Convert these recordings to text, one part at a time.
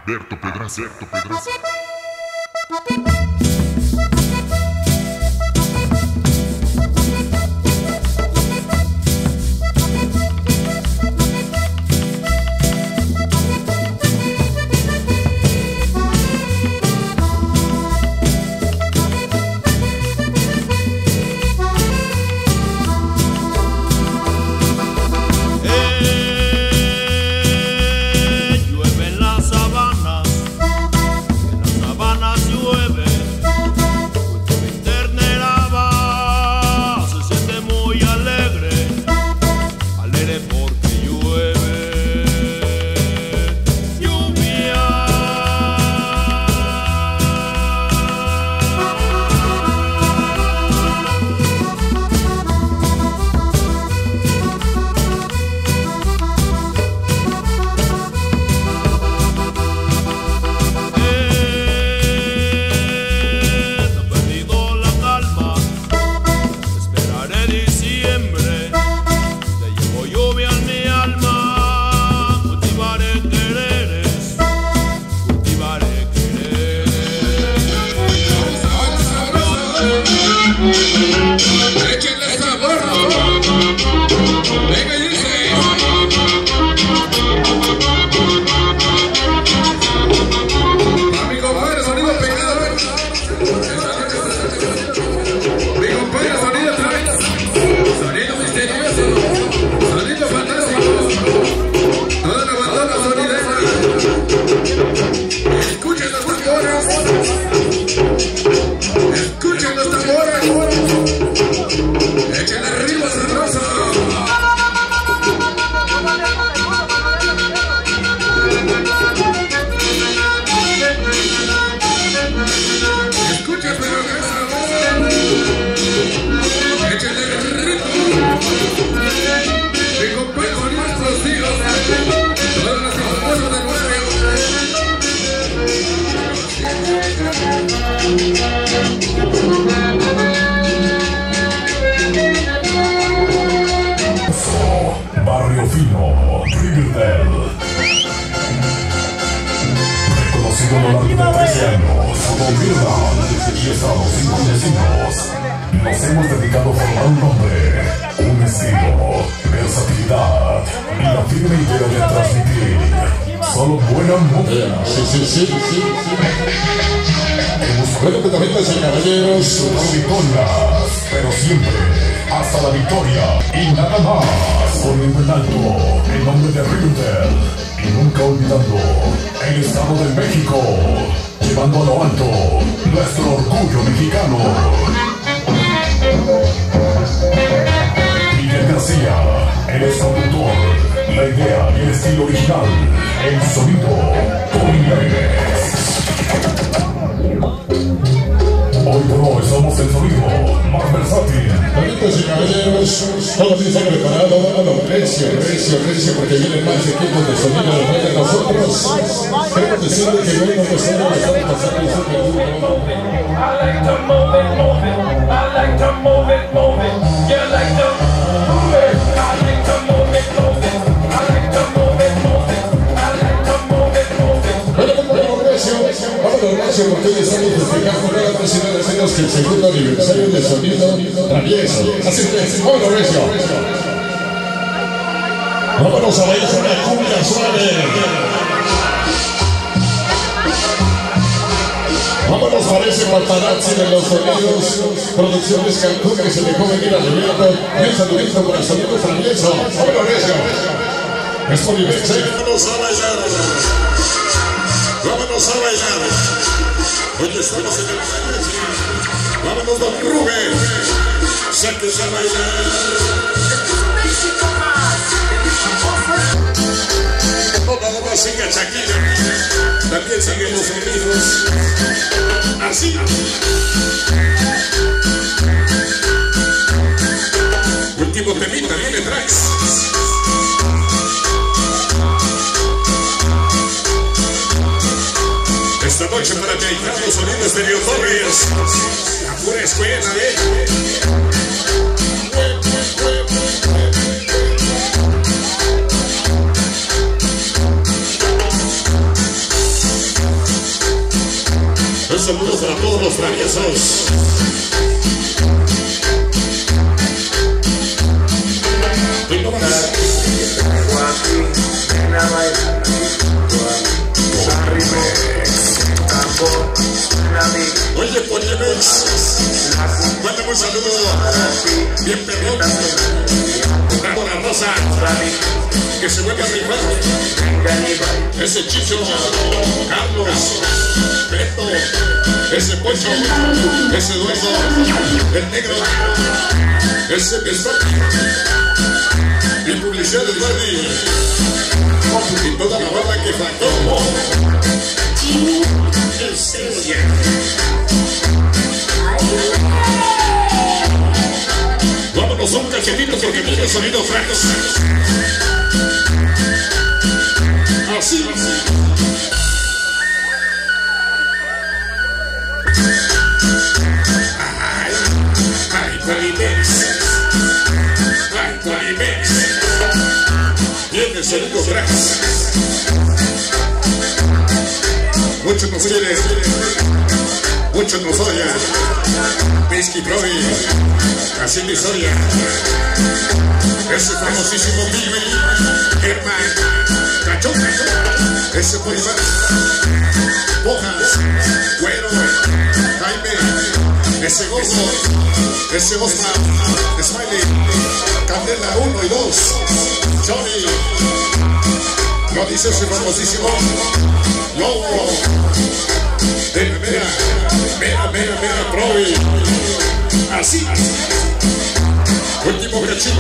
Berto Pedraza. Llueve en las sabanas llueve. Cultura ternera va, se siente muy alegre, alegre porque llueve. Lluvia. Échenle sabor. Venga y dice. Mi compadre, sonido pegado. Mi compadre, sonido trae. Sonido misterioso. Sonido fantástico. Toda la bandana sonidera. Escuchen los tambores. Escuchen los tambores. Échenle arriba, sabroso. Escuchen, pero qué sabor. Échenle ritmo. Mi compadre, sonido explosivo. Todas las famosas del barrio. Barrio Fino, Riverdale. Reconocido a lo largo de 13 años como Mirland y estados incandescentes, nos hemos dedicado a formar un nombre, un estilo, versatilidad y la firme idea de transmitir solo buena música. Sí. Bueno, pues también caballeros. Con victorias, pero siempre hasta la victoria y nada más. Poniendo en alto el nombre de Riverdale y nunca olvidando el Estado de México, llevando a lo alto nuestro orgullo mexicano. Miguel García, el exconductor, la idea y el estilo original, el sonido Cominex. Hoy por hoy somos el sonido más versátil. Damas y caballeros, todo bien está preparado. Recio, porque vienen más equipos de sonido detrás de nosotros. Queremos decirle que bueno, pues estamos pasando súper duro. Vámonos, Recio, porque hoy estamos festejando nada más y nada menos que el segundo aniversario de Sonido Travieso. Así que, vámonos, Recio. Vámonos a bailar una cumbia suave. Vámonos para ese paparazzi de los sonidos. Producciones Cancún que se dejó venir al evento. Y un saludito para el Sonido Travieso. Vámonos, Recio. Es Polivex, ¿eh? Vámonos a bailar. Vámonos a bailar. Hoy estamos en el mariachi. Vámonos, don Rubén. Sáquese a bailar. No nada más sigue Shakira. También siguen los amigos. Así. Último temita, viene tracks. Esta noche para dedicar los sonidos de Río Torres, la pura escuela, Jesús. Y no más. Oye, Pollemex, mándame un saludo bien perrón por la rosa que se vuelve a rifar. Ese Chicho, Carlos, Beto, ese Pocho, ese Eduardo, el negro, ese Pistón y publicidad del Bardi y toda la banda que faltó. Vámonos un cachetito porque viene el sonido francos. Así. Ay, Polimex. Ay, Polimex. Viene el sonido francos. Muchos nos quieren, muchos nos odian. Pisky Brody, así mi historia. Ese famosísimo Mimi, Germán, Cachón, ese Bolívar, Bojas, Güero, Jaime, ese Gozo, ese Osma, Smiley, Candela 1 y 2, Johnny, lo dice ese famosísimo Lobo, mera, Provi, así, último cachito.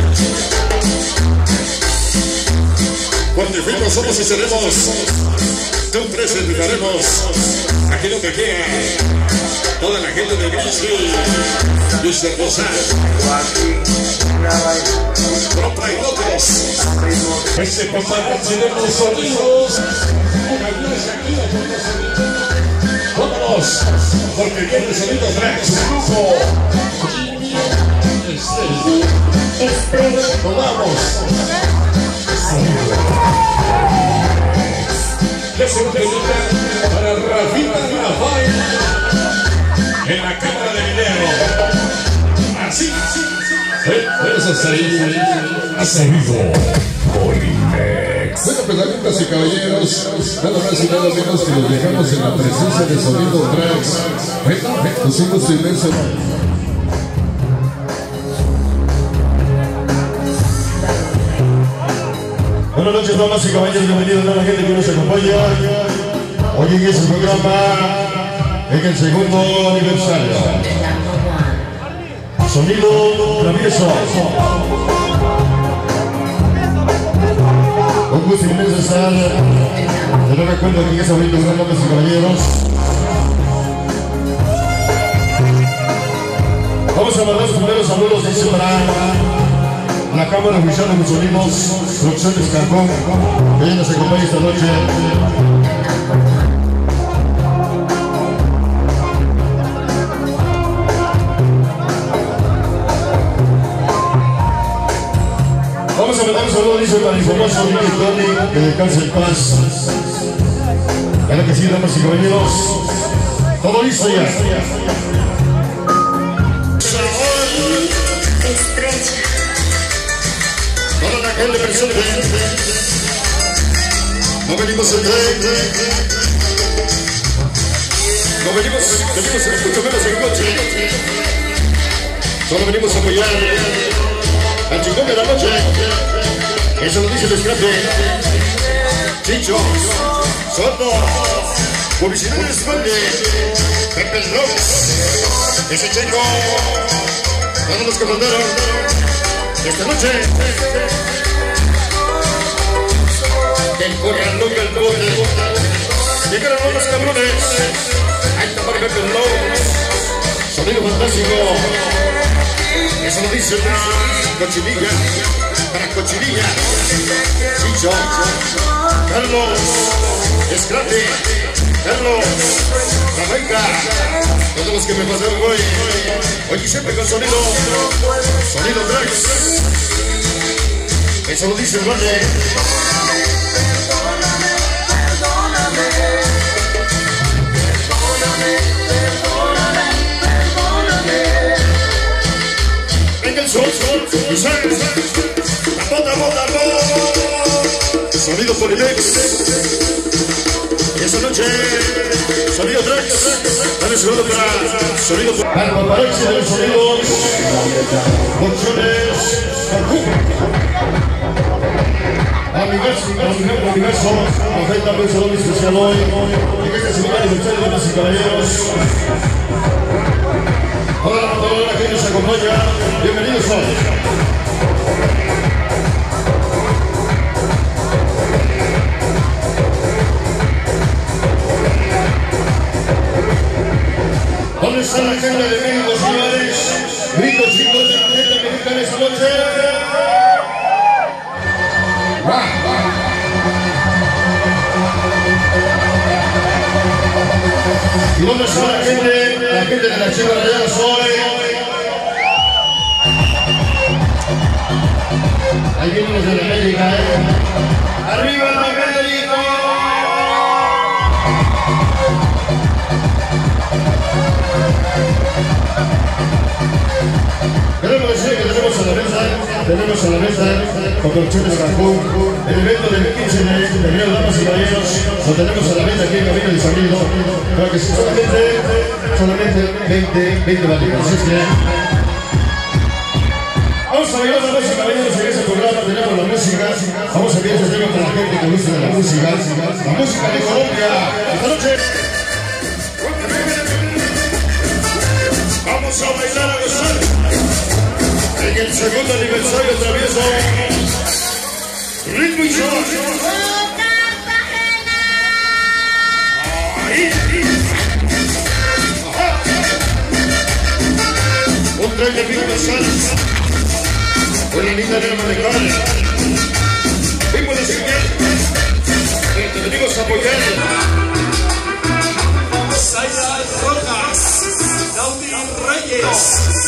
Cuando fuimos somos y seremos, tú 13 dejaremos, aquí donde queda, toda la gente de Grisby, Luis Hermosa, Propra y otros. Ese compadre tenemos sonidos. Vámonos, porque viene el sonido Drax, grupo. Nos vamos. La segunda para Rafita Rafael en la cámara de video. Así. Eso es ahí. Ha seguido Polimex. Bueno, pues amigas y caballeros, nada más y nada menos que nos dejamos en la presencia de Sonido Drax. Nos hemos inmenso. Buenas noches, damas y caballeros, bienvenidos a la gente que nos acompaña. Hoy en este programa, en el segundo aniversario. Sonido Travieso. Un gusto inmenso estar de nueva cuenta aquí en este bonito programa, damas y caballeros. Vamos a mandar los primeros saludos dice para la cámara oficial de los sonidos, Producciones Cancún, que hoy nos acompaña esta noche. Vamos a mandar un saludo, dice, para el famoso Nicky Tony, que descanse en paz. Claro que sí, damas y caballeros. Todo listo ya. Toda la gente presente. No venimos a creer. No venimos mucho menos en coche. Solo venimos a apoyar al chingón de la noche. Eso lo dice el escape. Chicho, Soto, Publicidades Grande, Pepe Rocks, ese checo, todos los que mandaron esta noche. Del corral loca el bote, llegaron unos cabrones. Ahí está para Pepe Rocks, sonido fantástico. Eso lo dice Cochinilla, para Cochinilla, Chicho, Carlos, Escrate, Carlos, Rafaika, todos los que me pasaron hoy. Hoy siempre con sonido Drax. Eso lo dice el Valle. Nelson, Sonido Polimex. Esta noche, Sonido Trax. Dale un segundo para Sonido Paparazzi de los sonidos. Opciones. Amigazo, afecta un saludo especial hoy. En este seminario de damas y caballeros. Hola a toda la gente que nos acompaña. Bienvenidos hoy. ¿Dónde está la gente de México, señores? Gritos, chicos, de la gente mexicana esta noche. ¿Y dónde está la gente de la Chiva Rayadas hoy? Ahí vienen los de la América, ¡Arriba la América! Queremos decir que tenemos a la mesa Construcciones Cancún, el evento del 15 de enero, damas y caballeros, lo tenemos a la mesa aquí en Camino de San Luis, para que solamente 20 validas. Así es que vamos a bailar, damas y caballeros, en este programa tenemos la música, vamos a enviar este tema para la gente que gusta de la música de Colombia. Esta noche vamos a bailar a gozar. En el segundo aniversario travieso, ritmo y sabor. Un tren de pico de sal, una linda de manejar. Vimos la señal, te venimos a apoyar. Sayas Rojas, Daudi Reyes.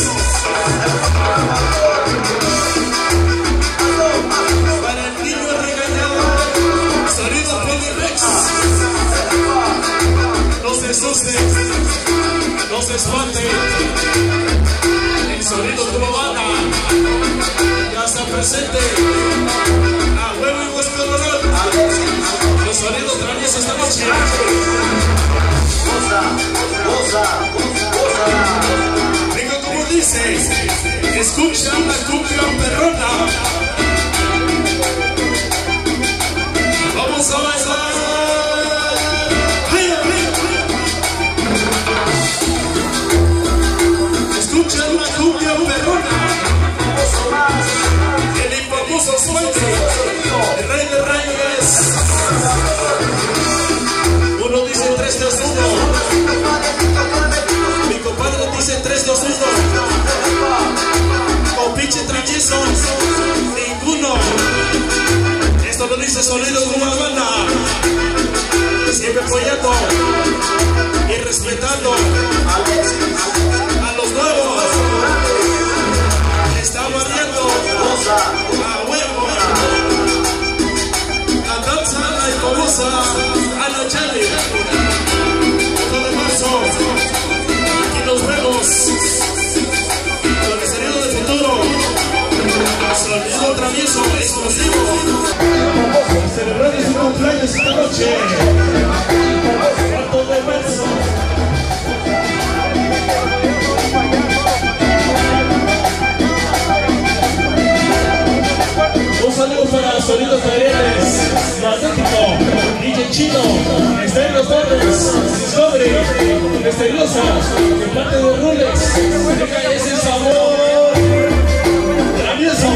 Para el niño regañado, Sonido Polimex. No se asuste, no se espante. El sonido cubana ya está presente. A huevo y vuestro dolor. Los sonidos traviesos esta noche. Venga como dice, escucha la cumbia perrona. Vamos a bailar. Escucha la cumbia perrona. El infamoso sueldo, el rey de reyes. Uno dice 3, 2, 1. Mi compadre dice 3, 2, 1. O pinche travieso, ninguno. Esto lo dice Sonido Cubana. Siempre apoyando y respetando a los nuevos. Está barriendo a huevo. La danza, la famosa Ana Chali. 1 de marzo. Aquí nos vemos. Con el sonido del futuro. Sonido travieso exclusivo. Celebrando su cumpleaños esta noche. 4 de marzo. Un saludo para Sonidos Talleres, Magnético, DJ Chino, Estéreo Torres, Discovery, Misteriosa, de parte de Rulex. Deja ese sabor travieso.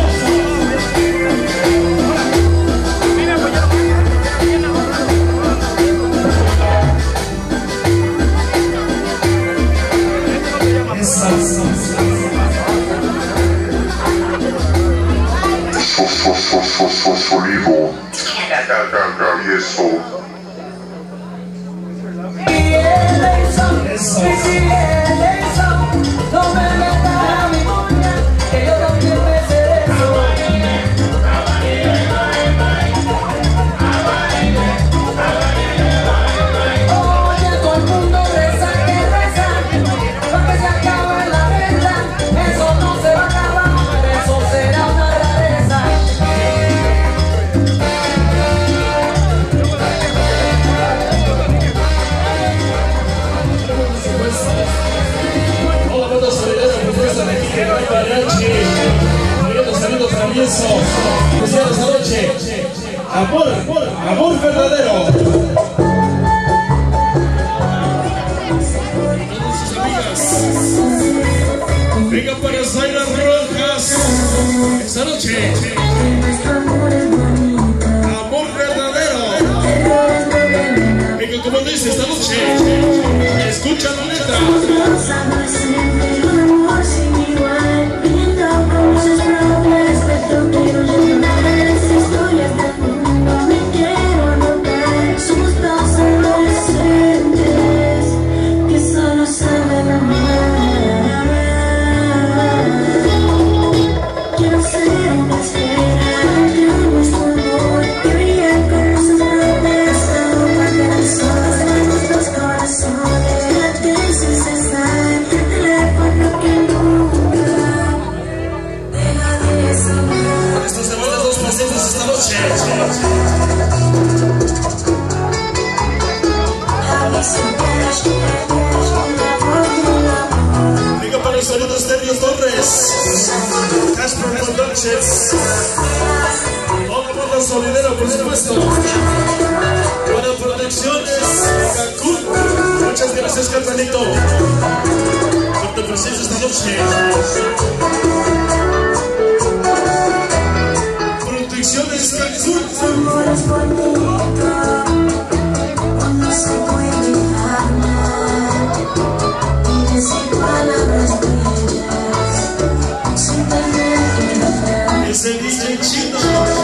Sonido travieso. No me metas a mi muña, que yo también me sé de eso. Oye, todo el mundo reza que reza, para que se acabe la guerra. Eso no se va a acabar. beso. Especial esta noche. Amor verdadero. Venga para Zaira Rojas esta noche. Amor verdadero. Venga, como dice esta noche. Escucha la letra. Venga para el sonido Estéreo Torres, Castro Productions, toda banda solidera por supuesto, para Producciones Cancún. Muchas gracias, Carmelito, por tu presencia esta noche. Producciones Cancún. Ese DJ chino.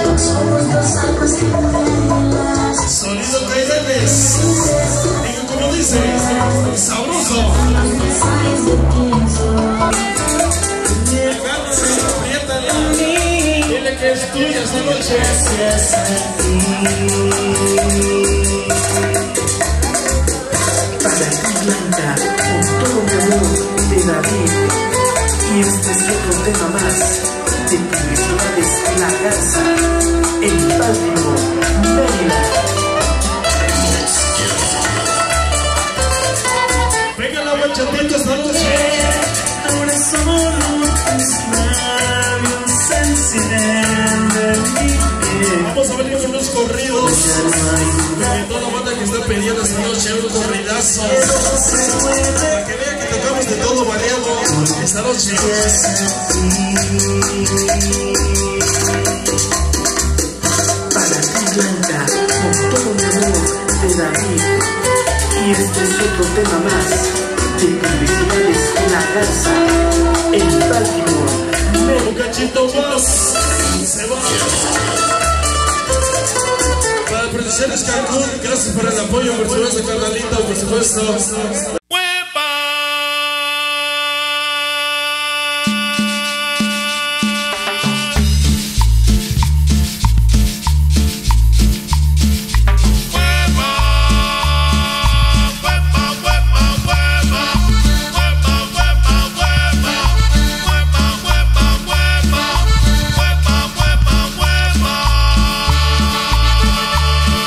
Sonido Caireles. Digo como dice, sabroso. Agárrate, apriétala. Dile que es tuya esta noche. Para ti, Blanca, con todo mi amor de David. Y este es otro tema más de publicidades La Garza en Baltimore, Maryland. Venga la bachatita esta noche. Ahora solo tus labios encienden. Vamos a venir con unos corridos de toda la banda que está pidiendo esta noche, unos corridazos, para que vean que tocamos de todo variado esta noche. Para ti, Blanca, con todo mi amor de David. Y este es otro tema más de publicidades La Garza en Baltimore. Un cachito más se va. Para Producciones Cancún, gracias por el apoyo, por supuesto, Carnalito, por supuesto.